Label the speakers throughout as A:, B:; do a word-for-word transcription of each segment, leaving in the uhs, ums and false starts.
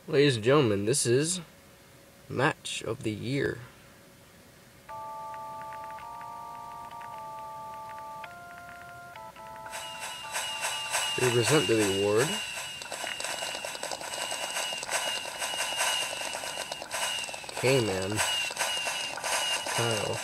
A: Ladies and gentlemen, this is Match of the Year. We present the award. K-Man. Kyle.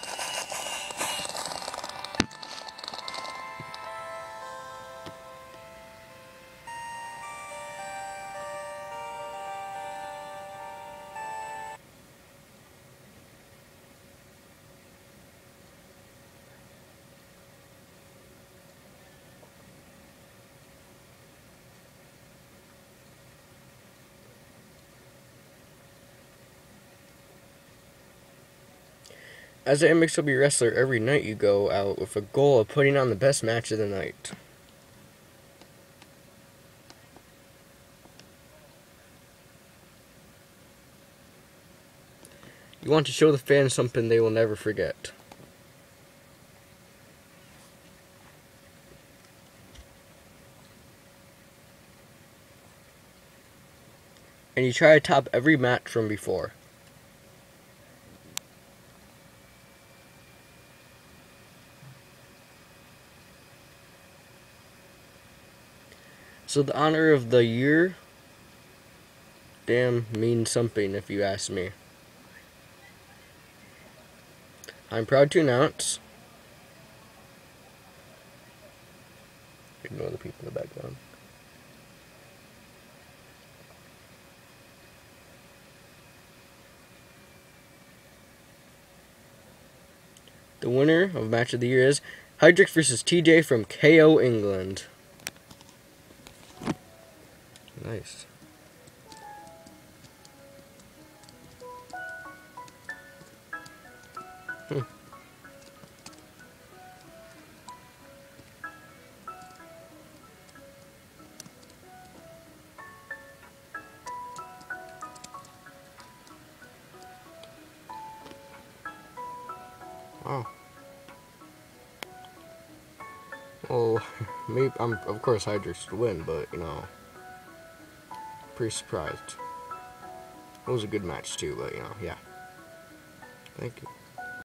A: As an M X W wrestler, every night you go out with a goal of putting on the best match of the night. You want to show the fans something they will never forget. And you try to top every match from before. So the honor of the year, damn, means something if you ask me. I'm proud to announce, ignore the people in the background, the winner of Match of the Year is Hydrix versus T J from K O England. Nice. Hmm. Wow. Well, maybe I'm of course Hydrix to win, but you know, pretty surprised. It was a good match too, but you know, yeah. Thank you.